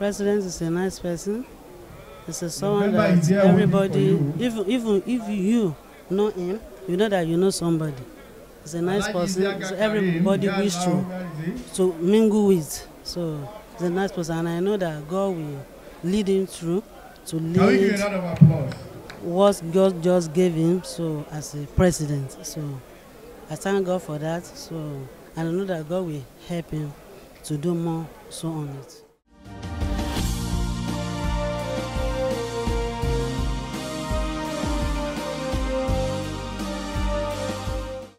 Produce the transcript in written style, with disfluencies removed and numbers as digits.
president is a nice person. It's someone that everybody, even if you know him, you know that you know somebody. He's a nice person. So everybody wish to mingle with. So he's a nice person, and I know that God will lead him through to lead what God just gave him. So as a president, so I thank God for that. So and I know that God will help him to do more so on it.